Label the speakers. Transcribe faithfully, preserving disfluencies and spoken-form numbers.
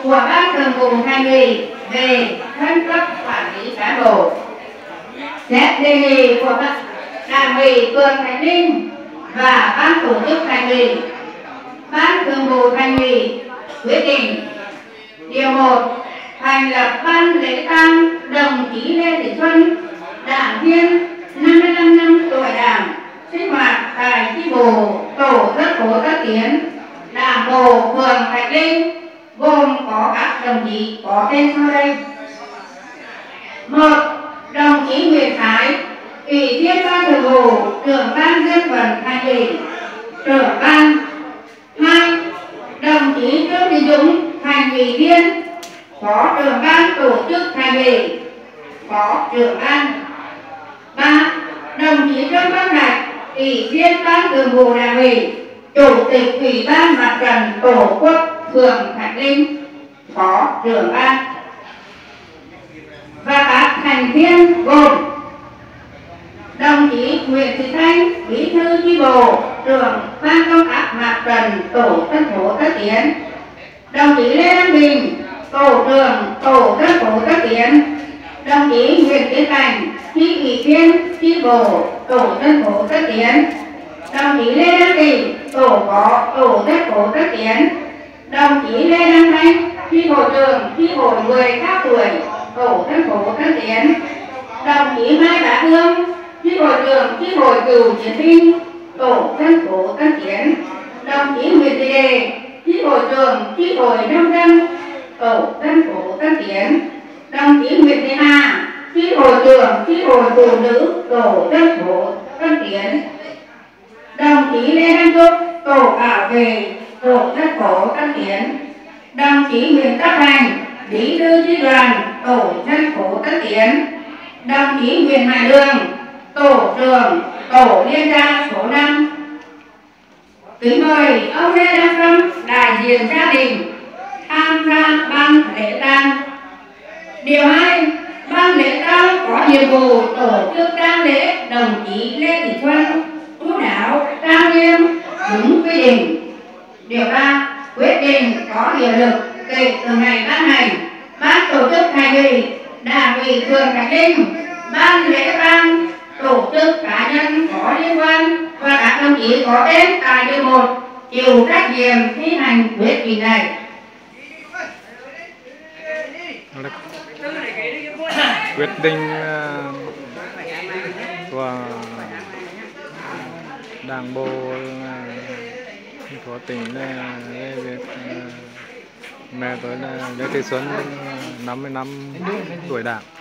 Speaker 1: của Ban Thường vụ Thành ủy về phân cấp quản lý cán bộ. Xét đề nghị của Đảng ủy phường Thạch Ninh và Ban tổ chức Thành ủy, Ban Thường vụ Thành ủy quyết định điều một, thành lập ban lễ tang đồng chí Lê Thị Xuân, đảng viên năm mươi lăm năm tuổi Đảng, sinh hoạt tại chi bộ tổ dân phố Tất Tiến, Đảng bộ phường Thạch Ninh, gồm có các đồng chí có tên sau đây. Một, đồng chí Nguyễn Thái, ủy viên Ban Thường vụ, trưởng ban dân vận Thành ủy, trưởng ban. Hai, đồng chí Trương Thị Dũng, thành ủy viên, phó trưởng ban tổ chức Thành ủy, phó trưởng ban. Ba, đồng chí Trương Văn Thạch, ủy viên Ban Thường vụ Đảng ủy, chủ tịch ủy ban mặt trận tổ quốc phường Thạch Ninh, phó trưởng ban. Và các thành viên gồm đồng chí Nguyễn Thị Thanh, bí thư chi bộ, trưởng ban công tác mặt trận tổ dân phố Tất Tiến, đồng chí Lê Đăng Bình, tổ trưởng tổ dân phố Tất Tiến, đồng chí Nguyễn Tiến Thành, chi ủy viên chi bộ tổ dân phố Tất Tiến, đồng chí Lê Đăng Kỳ, tổ phó tổ dân phố Tất Tiến, đồng chí Lê Đăng Thanh, chi hội trưởng chi hội người cao tuổi tổ dân phố Tất Tiến, đồng chí Mai Bá Hương, chi hội trưởng chi hội cựu chiến binh tổ dân phố Tất Tiến, đồng chí Nguyễn Thị Đề, chi hội trưởng chi hội nông dân tổ dân phố Tất Tiến, đồng chí Nguyễn Thị Hà, chi hội trưởng chi hội phụ nữ tổ dân phố Tất Tiến, đồng chí Lê Đăng Trúc, tổ bảo vệ tổ dân phố Tất Tiến, đồng chí Nguyễn Tất Thành, bí thư chi đoàn tổ dân phố Tất Tiến, đồng chí Nguyễn Hải Đường, tổ trưởng tổ liên gia số năm. Kính mời ông Lê Đăng Trâm, đại diện gia đình, tham gia ban lễ tang. Điều hai, ban lễ tang có nhiệm vụ tổ chức tang lễ đồng chí Lê Thị Xuân chú đáo, trang nghiêm, đúng quy định. Điều ba, quyết định có hiệu lực kể từ ngày ban hành. Ban tổ chức Thành ủy, Đảng ủy phường Thạch Ninh, ban lễ tang, tổ chức cá nhân có liên quan và các đồng chí có tên tại điều một chịu trách nhiệm thi hành quyết định này.
Speaker 2: Quyết định của Đảng bộ của tỉnh về việc mẹ tôi là Lê Thị Xuân năm mươi năm tuổi Đảng.